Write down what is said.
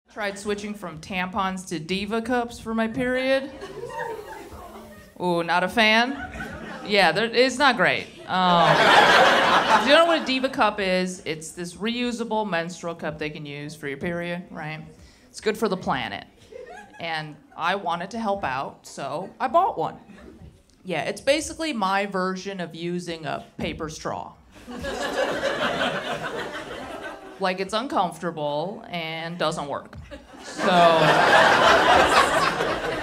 Tried switching from tampons to Diva cups for my period. Ooh, not a fan? Yeah, it's not great. If you don't know what a Diva cup is, it's this reusable menstrual cup they can use for your period, right? It's good for the planet. And I wanted to help out, so I bought one. Yeah, it's basically my version of using a paper straw. Like, it's uncomfortable and doesn't work. So